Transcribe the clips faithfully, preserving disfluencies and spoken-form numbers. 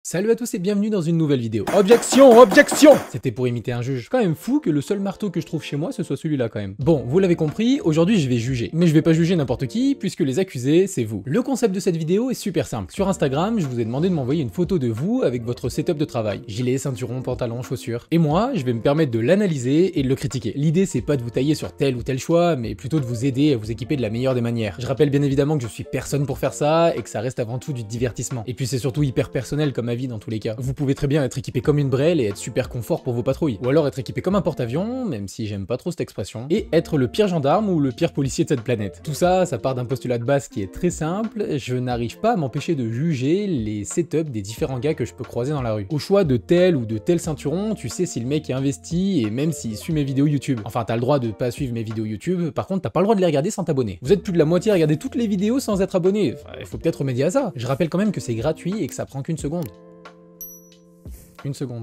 Salut à tous et bienvenue dans une nouvelle vidéo. Objection, objection! C'était pour imiter un juge. Quand même fou que le seul marteau que je trouve chez moi ce soit celui-là quand même. Bon, vous l'avez compris, aujourd'hui je vais juger. Mais je vais pas juger n'importe qui, puisque les accusés, c'est vous. Le concept de cette vidéo est super simple. Sur Instagram, je vous ai demandé de m'envoyer une photo de vous avec votre setup de travail. Gilet, ceinturon, pantalon, chaussures. Et moi, je vais me permettre de l'analyser et de le critiquer. L'idée c'est pas de vous tailler sur tel ou tel choix, mais plutôt de vous aider à vous équiper de la meilleure des manières. Je rappelle bien évidemment que je suis personne pour faire ça, et que ça reste avant tout du divertissement. Et puis c'est surtout hyper personnel comme avis dans tous les cas. Vous pouvez très bien être équipé comme une brêle et être super confort pour vos patrouilles. Ou alors être équipé comme un porte-avions, même si j'aime pas trop cette expression, et être le pire gendarme ou le pire policier de cette planète. Tout ça, ça part d'un postulat de base qui est très simple, je n'arrive pas à m'empêcher de juger les setups des différents gars que je peux croiser dans la rue. Au choix de tel ou de tel ceinturon, tu sais si le mec est investi et même s'il suit mes vidéos YouTube. Enfin, t'as le droit de pas suivre mes vidéos YouTube, par contre t'as pas le droit de les regarder sans t'abonner. Vous êtes plus de la moitié à regarder toutes les vidéos sans être abonné, enfin, il faut peut-être remédier à ça. Je rappelle quand même que c'est gratuit et que ça prend qu'une seconde. Une seconde.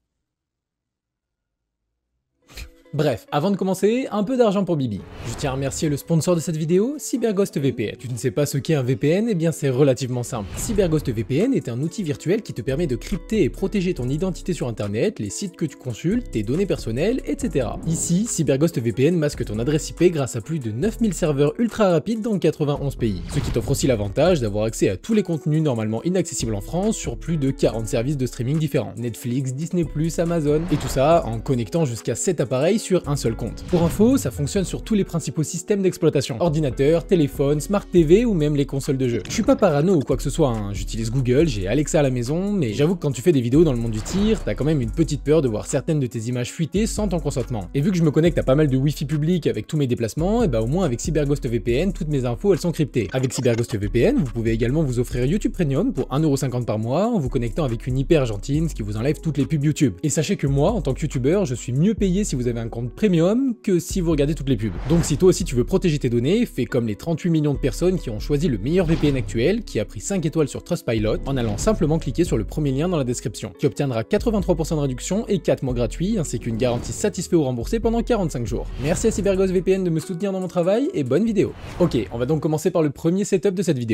Bref, avant de commencer, un peu d'argent pour Bibi. Je tiens à remercier le sponsor de cette vidéo, CyberGhost V P N. Tu ne sais pas ce qu'est un V P N? Eh bien c'est relativement simple. CyberGhost V P N est un outil virtuel qui te permet de crypter et protéger ton identité sur internet, les sites que tu consultes, tes données personnelles, et cetera. Ici, CyberGhost V P N masque ton adresse I P grâce à plus de neuf mille serveurs ultra rapides dans quatre-vingt-onze pays. Ce qui t'offre aussi l'avantage d'avoir accès à tous les contenus normalement inaccessibles en France sur plus de quarante services de streaming différents. Netflix, Disney plus, Amazon, et tout ça en connectant jusqu'à sept appareils sur un seul compte. Pour info, ça fonctionne sur tous les principaux systèmes d'exploitation, ordinateur, téléphone, smart T V ou même les consoles de jeux. Je suis pas parano ou quoi que ce soit, hein. J'utilise Google, j'ai Alexa à la maison, mais j'avoue que quand tu fais des vidéos dans le monde du tir, t'as quand même une petite peur de voir certaines de tes images fuiter sans ton consentement. Et vu que je me connecte à pas mal de Wi-Fi public avec tous mes déplacements, et bah au moins avec CyberGhost V P N, toutes mes infos elles sont cryptées. Avec CyberGhost V P N, vous pouvez également vous offrir YouTube Premium pour un euro cinquante par mois en vous connectant avec une I P argentine, ce qui vous enlève toutes les pubs YouTube. Et sachez que moi, en tant que YouTubeur, je suis mieux payé si vous avez un compte Premium que si vous regardez toutes les pubs. Donc si toi aussi tu veux protéger tes données, fais comme les trente-huit millions de personnes qui ont choisi le meilleur V P N actuel, qui a pris cinq étoiles sur Trustpilot, en allant simplement cliquer sur le premier lien dans la description. Tu obtiendras quatre-vingt-trois pour cent de réduction et quatre mois gratuits, ainsi qu'une garantie satisfait ou remboursée pendant quarante-cinq jours. Merci à CyberGhost V P N de me soutenir dans mon travail, et bonne vidéo. Ok, on va donc commencer par le premier setup de cette vidéo.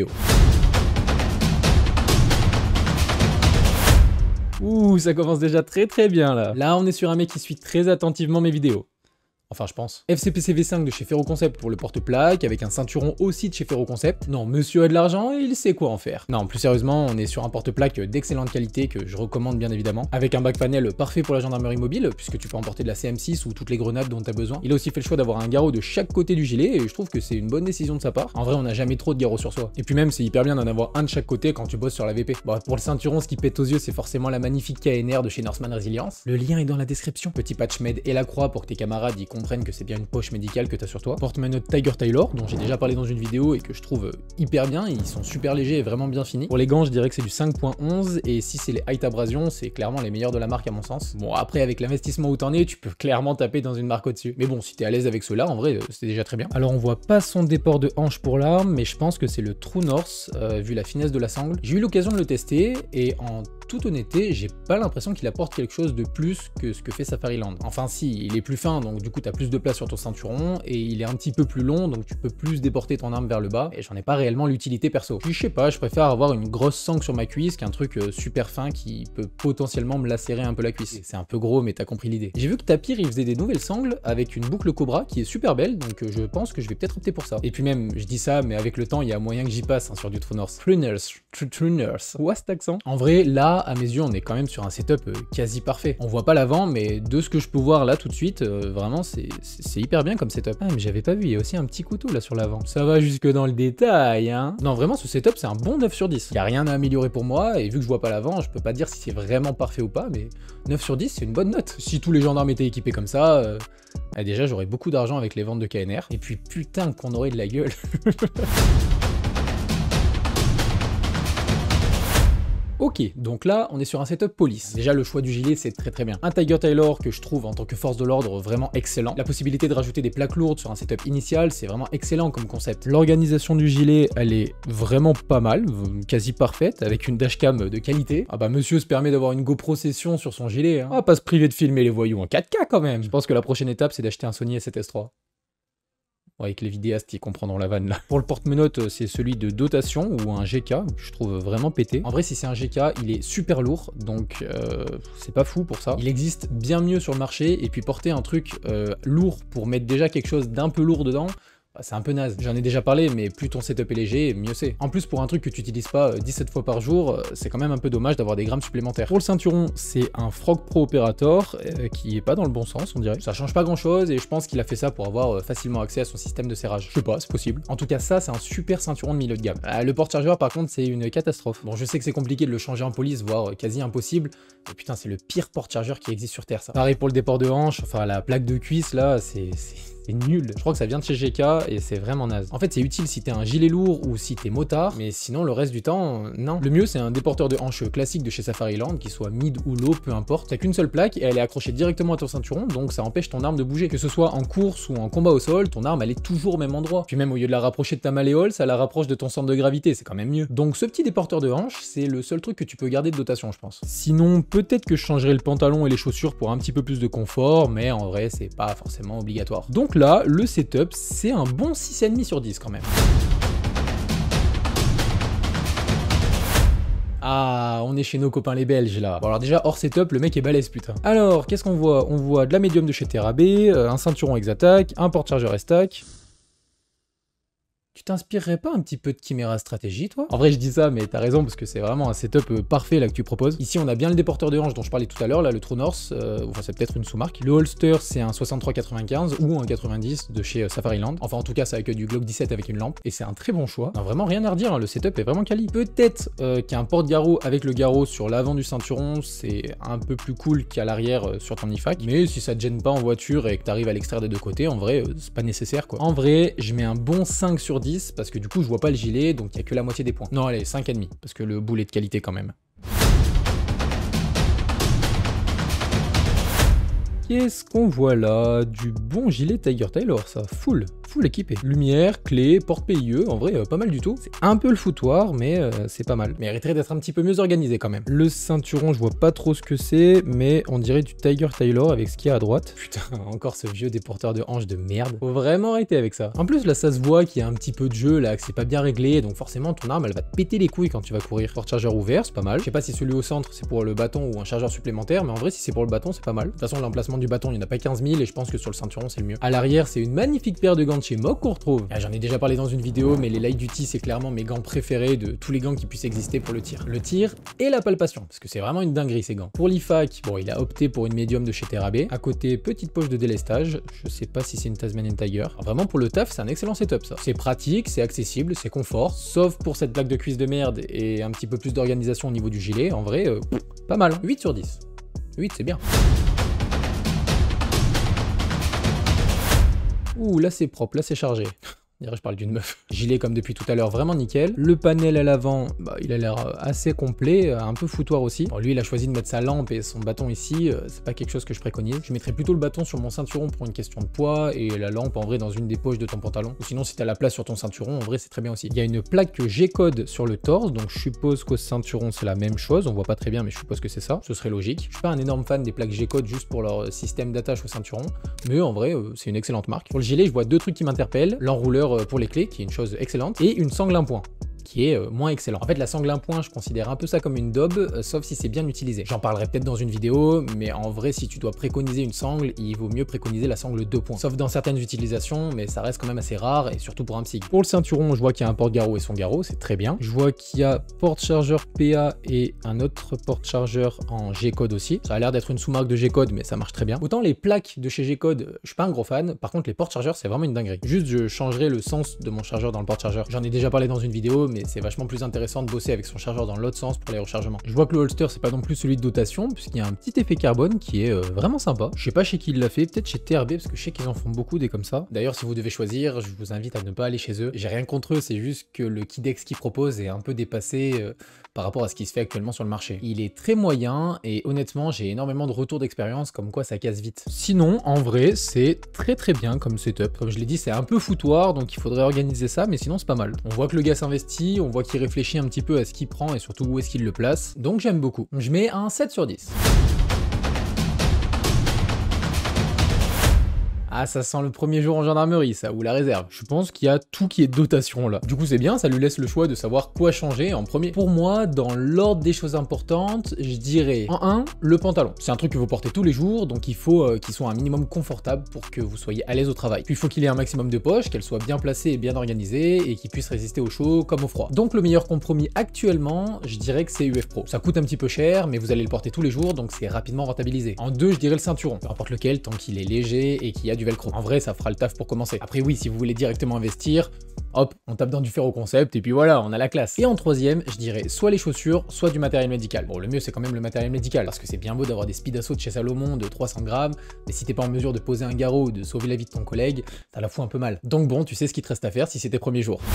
Ouh, ça commence déjà très très bien là. Là, on est sur un mec qui suit très attentivement mes vidéos. Enfin, je pense. F C P C V cinq de chez Ferroconcept pour le porte-plaque, avec un ceinturon aussi de chez Ferroconcept. Non, monsieur a de l'argent et il sait quoi en faire. Non, plus sérieusement, on est sur un porte-plaque d'excellente qualité que je recommande bien évidemment, avec un back panel parfait pour la gendarmerie mobile, puisque tu peux emporter de la C M six ou toutes les grenades dont tu as besoin. Il a aussi fait le choix d'avoir un garrot de chaque côté du gilet, et je trouve que c'est une bonne décision de sa part. En vrai, on n'a jamais trop de garrots sur soi. Et puis même, c'est hyper bien d'en avoir un de chaque côté quand tu bosses sur la V P. Bon, pour le ceinturon, ce qui pète aux yeux, c'est forcément la magnifique K N R de chez Norseman Resilience. Le lien est dans la description. Petit patch med et la croix pour que tes camarades y comprennent que c'est bien une poche médicale que t'as sur toi. Porte-manœuvre Tiger Tailor, dont j'ai déjà parlé dans une vidéo et que je trouve hyper bien, ils sont super légers et vraiment bien finis. Pour les gants, je dirais que c'est du cinq point onze, et si c'est les Height Abrasion, c'est clairement les meilleurs de la marque à mon sens. Bon, après, avec l'investissement où t'en es, tu peux clairement taper dans une marque au-dessus. Mais bon, si t'es à l'aise avec ceux-là, en vrai, c'est déjà très bien. Alors, on voit pas son déport de hanche pour l'arme, mais je pense que c'est le True North, euh, vu la finesse de la sangle. J'ai eu l'occasion de le tester, et en toute honnêteté, j'ai pas l'impression qu'il apporte quelque chose de plus que ce que fait Safariland. Enfin si, il est plus fin, donc du coup t'as plus de place sur ton ceinturon, et il est un petit peu plus long, donc tu peux plus déporter ton arme vers le bas, et j'en ai pas réellement l'utilité perso. Puis je sais pas, je préfère avoir une grosse sangle sur ma cuisse qu'un truc euh, super fin qui peut potentiellement me lacérer un peu la cuisse. C'est un peu gros, mais t'as compris l'idée. J'ai vu que Tapir, il faisait des nouvelles sangles avec une boucle Cobra qui est super belle, donc euh, je pense que je vais peut-être opter pour ça. Et puis même, je dis ça, mais avec le temps, il y a moyen que j'y passe hein, sur du True North. True North. True North. Ouah, cet accent. En vrai, là, à mes yeux, on est quand même sur un setup euh, quasi parfait. On voit pas l'avant, mais de ce que je peux voir là tout de suite, euh, vraiment, c'est hyper bien comme setup. Ah, mais j'avais pas vu, il y a aussi un petit couteau là sur l'avant. Ça va jusque dans le détail, hein. Non, vraiment, ce setup, c'est un bon neuf sur dix. Il y a rien à améliorer pour moi, et vu que je vois pas l'avant, je peux pas dire si c'est vraiment parfait ou pas, mais neuf sur dix, c'est une bonne note. Si tous les gendarmes étaient équipés comme ça, euh, bah déjà, j'aurais beaucoup d'argent avec les ventes de K N R. Et puis, putain, qu'on aurait de la gueule. Ok, donc là, on est sur un setup police. Déjà, le choix du gilet, c'est très très bien. Un Tiger Tailor que je trouve en tant que force de l'ordre vraiment excellent. La possibilité de rajouter des plaques lourdes sur un setup initial, c'est vraiment excellent comme concept. L'organisation du gilet, elle est vraiment pas mal, quasi parfaite, avec une dashcam de qualité. Ah bah monsieur se permet d'avoir une GoPro session sur son gilet, hein. Ah, pas se priver de filmer les voyous en quatre K quand même. Je pense que la prochaine étape, c'est d'acheter un Sony A sept S trois. Ouais, avec les vidéastes, ils comprendront la vanne là. Pour le porte-menottes, c'est celui de dotation ou un G K, que je trouve vraiment pété. En vrai, si c'est un G K, il est super lourd, donc euh, c'est pas fou pour ça. Il existe bien mieux sur le marché, et puis porter un truc euh, lourd pour mettre déjà quelque chose d'un peu lourd dedans, c'est un peu naze. J'en ai déjà parlé, mais plus ton setup est léger, mieux c'est. En plus, pour un truc que tu utilises pas dix-sept fois par jour, c'est quand même un peu dommage d'avoir des grammes supplémentaires. Pour le ceinturon, c'est un Frog Pro Operator, euh, qui est pas dans le bon sens, on dirait. Ça change pas grand chose, et je pense qu'il a fait ça pour avoir euh, facilement accès à son système de serrage. Je sais pas, c'est possible. En tout cas, ça, c'est un super ceinturon de milieu de gamme. Euh, le porte-chargeur, par contre, c'est une catastrophe. Bon, je sais que c'est compliqué de le changer en police, voire euh, quasi impossible, mais putain, c'est le pire porte-chargeur qui existe sur Terre, ça. Pareil pour le déport de hanche, enfin, la plaque de cuisse, là, c'est... c'est nul. Je crois que ça vient de chez G K et c'est vraiment naze. En fait, c'est utile si t'es un gilet lourd ou si t'es motard, mais sinon, le reste du temps, non. Le mieux, c'est un déporteur de hanche classique de chez Safariland, qui soit mid ou low, peu importe. T'as qu'une seule plaque et elle est accrochée directement à ton ceinturon, donc ça empêche ton arme de bouger. Que ce soit en course ou en combat au sol, ton arme, elle est toujours au même endroit. Puis même au lieu de la rapprocher de ta malléole, ça la rapproche de ton centre de gravité, c'est quand même mieux. Donc ce petit déporteur de hanche, c'est le seul truc que tu peux garder de dotation, je pense. Sinon, peut-être que je changerai le pantalon et les chaussures pour un petit peu plus de confort, mais en vrai, c'est pas forcément obligatoire. Donc là, le setup, c'est un bon six virgule cinq sur dix quand même. Ah, on est chez nos copains les Belges là. Bon alors déjà, hors setup, le mec est balèze putain. Alors, qu'est-ce qu'on voit? On voit de la médium de chez Terabé, euh, un ceinturon Exattack, un porte-chargeur S-Tac. Tu t'inspirerais pas un petit peu de Chimera Stratégie, toi? En vrai, je dis ça, mais t'as raison, parce que c'est vraiment un setup euh, parfait là que tu proposes. Ici, on a bien le déporteur de hanche dont je parlais tout à l'heure, là, le True North, euh, enfin, c'est peut-être une sous-marque. Le holster, c'est un soixante-trois quatre-vingt-quinze ou un quatre-vingt-dix de chez euh, Safariland. Enfin, en tout cas, ça accueille du Glock dix-sept avec une lampe, et c'est un très bon choix. Non, vraiment rien à redire, hein, le setup est vraiment quali. Peut-être euh, qu'un porte-garrot avec le garrot sur l'avant du ceinturon, c'est un peu plus cool qu'à l'arrière euh, sur ton I F A C, mais si ça te gêne pas en voiture et que t'arrives à l'extraire des deux côtés, en vrai, euh, c'est pas nécessaire, quoi. En vrai, je mets un bon cinq sur dix, parce que du coup, je vois pas le gilet, donc il y a que la moitié des points. Non, allez, cinq virgule cinq, parce que le boule est de qualité quand même. Qu'est-ce qu'on voit là? Du bon gilet Tiger Tailor, ça, full, full équipé. Lumière, clé, porte-P I E, en vrai, euh, pas mal du tout. C'est un peu le foutoir, mais euh, c'est pas mal. Mériterait d'être un petit peu mieux organisé quand même. Le ceinturon, je vois pas trop ce que c'est, mais on dirait du Tiger Tailor avec ce qu'il y a à droite. Putain, encore ce vieux déporteur de hanche de merde. Faut vraiment arrêter avec ça. En plus, là, ça se voit qu'il y a un petit peu de jeu, là, que c'est pas bien réglé, donc forcément, ton arme, elle va te péter les couilles quand tu vas courir. Porte-chargeur ouvert, c'est pas mal. Je sais pas si celui au centre, c'est pour le bâton ou un chargeur supplémentaire, mais en vrai, si c'est pour le bâton, c'est pas mal. De toute façon, l'emplacement du bâton, il n'y en a pas quinze mille et je pense que sur le ceinturon c'est le mieux. À l'arrière, c'est une magnifique paire de gants de chez Moog qu'on retrouve. Ah, j'en ai déjà parlé dans une vidéo, mais les Light Duty, c'est clairement mes gants préférés de tous les gants qui puissent exister pour le tir. Le tir et la palpation, parce que c'est vraiment une dinguerie ces gants. Pour l'I F A C, bon, il a opté pour une médium de chez Terabé. À côté, petite poche de délestage. Je sais pas si c'est une Tasmanian Tiger. Alors, vraiment pour le taf, c'est un excellent setup ça. C'est pratique, c'est accessible, c'est confort, sauf pour cette plaque de cuisse de merde et un petit peu plus d'organisation au niveau du gilet. En vrai, euh, pff, pas mal. huit sur dix. huit, c'est bien. Ouh, là c'est propre, là c'est chargé. Je parle d'une meuf. Gilet comme depuis tout à l'heure, vraiment nickel. Le panel à l'avant, bah, il a l'air assez complet, un peu foutoir aussi. Bon, lui, il a choisi de mettre sa lampe et son bâton ici, c'est pas quelque chose que je préconise. Je mettrais plutôt le bâton sur mon ceinturon pour une question de poids et la lampe en vrai dans une des poches de ton pantalon. Ou sinon, si t'as la place sur ton ceinturon, en vrai, c'est très bien aussi. Il y a une plaque G-code sur le torse, donc je suppose qu'au ceinturon, c'est la même chose. On voit pas très bien, mais je suppose que c'est ça. Ce serait logique. Je suis pas un énorme fan des plaques G-code juste pour leur système d'attache au ceinturon, mais en vrai, c'est une excellente marque. Pour le gilet, je vois deux trucs qui m'interpellent. L'enrouleur pour les clés, qui est une chose excellente, et une sangle à point, qui est euh, moins excellent. En fait, la sangle à point, je considère un peu ça comme une daube, euh, sauf si c'est bien utilisé. J'en parlerai peut-être dans une vidéo, mais en vrai, si tu dois préconiser une sangle, il vaut mieux préconiser la sangle deux points. Sauf dans certaines utilisations, mais ça reste quand même assez rare, et surtout pour un psy. Pour le ceinturon, je vois qu'il y a un porte-garrot et son garrot, c'est très bien. Je vois qu'il y a porte-chargeur P A et un autre porte-chargeur en G-code aussi. Ça a l'air d'être une sous-marque de G-code, mais ça marche très bien. Autant les plaques de chez G-code, je suis pas un gros fan, par contre les porte-chargeurs, c'est vraiment une dinguerie. Juste, je changerai le sens de mon chargeur dans le porte-chargeur. J'en ai déjà parlé dans une vidéo, mais c'est vachement plus intéressant de bosser avec son chargeur dans l'autre sens pour les rechargements. Je vois que le holster c'est pas non plus celui de dotation puisqu'il y a un petit effet carbone qui est euh, vraiment sympa. Je sais pas chez qui il l'a fait, peut-être chez T R B parce que je sais qu'ils en font beaucoup des comme ça. D'ailleurs si vous devez choisir, je vous invite à ne pas aller chez eux. J'ai rien contre eux, c'est juste que le Kidex qu'ils proposent est un peu dépassé euh, par rapport à ce qui se fait actuellement sur le marché. Il est très moyen et honnêtement j'ai énormément de retours d'expérience comme quoi ça casse vite. Sinon en vrai c'est très très bien comme setup. Comme je l'ai dit c'est un peu foutoir donc il faudrait organiser ça mais sinon c'est pas mal. On voit que le gars s'investit, on voit qu'il réfléchit un petit peu à ce qu'il prend et surtout où est-ce qu'il le place. Donc j'aime beaucoup. Je mets un sept sur dix. Ah, ça sent le premier jour en gendarmerie, ça, ou la réserve. Je pense qu'il y a tout qui est dotation là. Du coup, c'est bien, ça lui laisse le choix de savoir quoi changer en premier. Pour moi, dans l'ordre des choses importantes, je dirais en un, le pantalon. C'est un truc que vous portez tous les jours, donc il faut euh, qu'il soit un minimum confortable pour que vous soyez à l'aise au travail. Puis il faut qu'il ait un maximum de poches, qu'elles soient bien placées et bien organisées, et qu'il puisse résister au chaud comme au froid. Donc le meilleur compromis actuellement, je dirais que c'est U F Pro. Ça coûte un petit peu cher, mais vous allez le porter tous les jours, donc c'est rapidement rentabilisé. En deux, je dirais le ceinturon, peu importe lequel, tant qu'il est léger et qu'il y a du velcro. En vrai, ça fera le taf pour commencer. Après oui, si vous voulez directement investir, hop, on tape dans du Ferro Concept et puis voilà, on a la classe. Et en troisième, je dirais soit les chaussures, soit du matériel médical. Bon, le mieux c'est quand même le matériel médical, parce que c'est bien beau d'avoir des speed assaut de chez Salomon de trois cents grammes, mais si t'es pas en mesure de poser un garrot ou de sauver la vie de ton collègue, ça la fout un peu mal. Donc bon, tu sais ce qu'il te reste à faire si c'est tes premiers jours.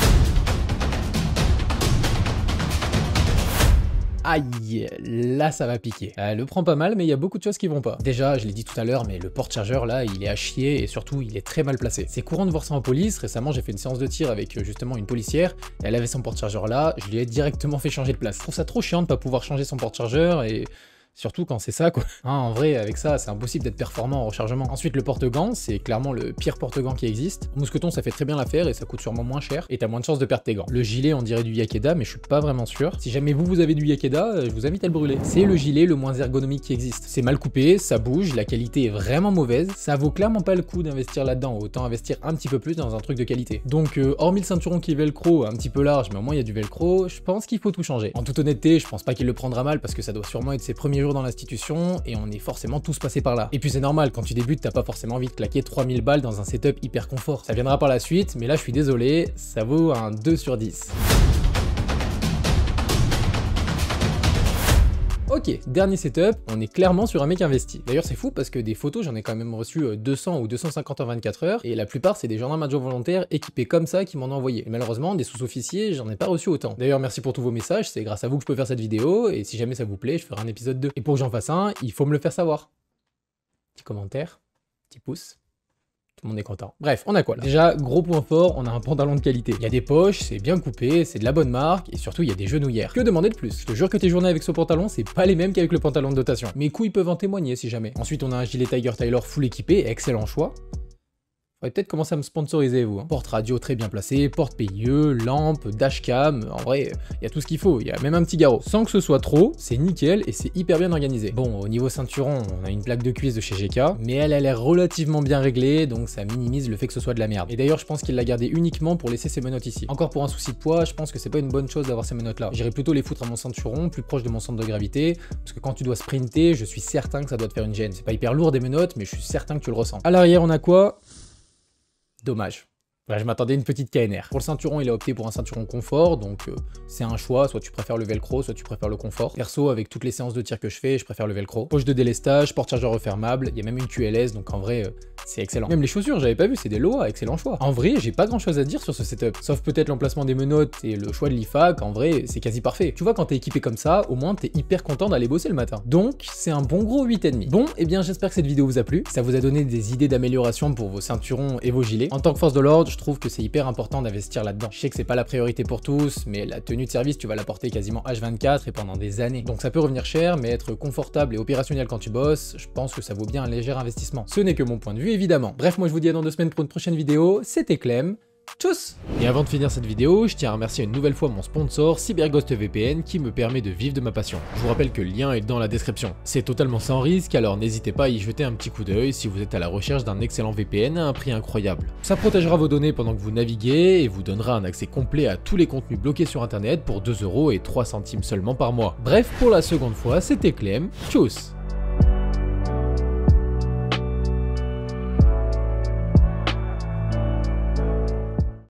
Aïe, là ça va piquer. Elle le prend pas mal, mais il y a beaucoup de choses qui vont pas. Déjà, je l'ai dit tout à l'heure, mais le porte-chargeur là, il est à chier et surtout, il est très mal placé. C'est courant de voir ça en police. Récemment, j'ai fait une séance de tir avec justement une policière, et elle avait son porte-chargeur là, je lui ai directement fait changer de place. Je trouve ça trop chiant de pas pouvoir changer son porte-chargeur et... surtout quand c'est ça quoi. Hein, en vrai, avec ça, c'est impossible d'être performant en rechargement. Ensuite, le porte-gants, c'est clairement le pire porte-gants qui existe. Au mousqueton, ça fait très bien l'affaire et ça coûte sûrement moins cher. Et t'as moins de chances de perdre tes gants. Le gilet, on dirait du Yakeda, mais je suis pas vraiment sûr. Si jamais vous, vous avez du Yakeda, je vous invite à le brûler. C'est le gilet le moins ergonomique qui existe. C'est mal coupé, ça bouge, la qualité est vraiment mauvaise. Ça vaut clairement pas le coup d'investir là-dedans. Autant investir un petit peu plus dans un truc de qualité. Donc, euh, hormis le ceinturon qui est velcro, un petit peu large, mais au moins il y a du velcro, je pense qu'il faut tout changer. En toute honnêteté, je pense pas qu'il le prendra mal parce que ça doit sûrement être ses premiers jours dans l'institution. Et on est forcément tous passés par là. Et puis c'est normal, quand tu débutes, t'as pas forcément envie de claquer trois mille balles dans un setup hyper confort. Ça viendra par la suite, mais là je suis désolé, ça vaut un deux sur dix. Ok, dernier setup, on est clairement sur un mec investi. D'ailleurs c'est fou parce que des photos, j'en ai quand même reçu deux cents ou deux cent cinquante en vingt-quatre heures, et la plupart c'est des gendarmes adjoints volontaires équipés comme ça qui m'en ont envoyé. Et malheureusement, des sous-officiers, j'en ai pas reçu autant. D'ailleurs merci pour tous vos messages, c'est grâce à vous que je peux faire cette vidéo, et si jamais ça vous plaît, je ferai un épisode deux. Et pour que j'en fasse un, il faut me le faire savoir. Petit commentaire, petit pouce. Tout le monde est content. Bref, on a quoi là? Déjà, gros point fort, on a un pantalon de qualité. Il y a des poches, c'est bien coupé, c'est de la bonne marque, et surtout il y a des genouillères. Que demander de plus? Je te jure que tes journées avec ce pantalon, c'est pas les mêmes qu'avec le pantalon de dotation. Mes couilles peuvent en témoigner si jamais. Ensuite, on a un gilet Tiger Tailor full équipé, excellent choix. Faudrait peut-être commencer à me sponsoriser vous. Hein. Porte radio très bien placée, porte P I E, lampe, dashcam, en vrai, il y a tout ce qu'il faut, il y a même un petit garrot. Sans que ce soit trop, c'est nickel et c'est hyper bien organisé. Bon, au niveau ceinturon, on a une plaque de cuisse de chez G K, mais elle a l'air relativement bien réglée, donc ça minimise le fait que ce soit de la merde. Et d'ailleurs, je pense qu'il l'a gardé uniquement pour laisser ses menottes ici. Encore pour un souci de poids, je pense que c'est pas une bonne chose d'avoir ces menottes là. J'irais plutôt les foutre à mon ceinturon, plus proche de mon centre de gravité, parce que quand tu dois sprinter, je suis certain que ça doit te faire une gêne. C'est pas hyper lourd des menottes, mais je suis certain que tu le ressens. À l'arrière, on a quoi? Dommage. Là, je m'attendais à une petite K N R. Pour le ceinturon, il a opté pour un ceinturon confort, donc euh, c'est un choix, soit tu préfères le velcro, soit tu préfères le confort. Perso, avec toutes les séances de tir que je fais, je préfère le velcro. Poche de délestage, porte-chargeur refermable, il y a même une Q L S, donc en vrai, euh, c'est excellent. Même les chaussures, j'avais pas vu, c'est des L O A, excellent choix. En vrai, j'ai pas grand chose à dire sur ce setup, sauf peut-être l'emplacement des menottes et le choix de l'I F A C, en vrai, c'est quasi parfait. Tu vois, quand t'es équipé comme ça, au moins t'es hyper content d'aller bosser le matin. Donc, c'est un bon gros huit virgule cinq. Bon, et eh bien j'espère que cette vidéo vous a plu, ça vous a donné des idées d'amélioration pour vos ceinturons et vos gilets. En tant que force de l'ordre, je trouve que c'est hyper important important d'investir là-dedans. Je sais que c'est pas la priorité pour tous, mais la tenue de service, tu vas la porter quasiment H vingt-quatre et pendant des années. Donc ça peut revenir cher, mais être confortable et opérationnel quand tu bosses, je pense que ça vaut bien un léger investissement. Ce n'est que mon point de vue, évidemment. Bref, moi je vous dis à dans deux semaines pour une prochaine vidéo. C'était Clem. Tchuss! Et avant de finir cette vidéo, je tiens à remercier une nouvelle fois mon sponsor CyberGhost V P N qui me permet de vivre de ma passion. Je vous rappelle que le lien est dans la description. C'est totalement sans risque, alors n'hésitez pas à y jeter un petit coup d'œil si vous êtes à la recherche d'un excellent V P N à un prix incroyable. Ça protégera vos données pendant que vous naviguez et vous donnera un accès complet à tous les contenus bloqués sur internet pour deux euros et trois centimes seulement par mois. Bref, pour la seconde fois, c'était Clem. Tchuss!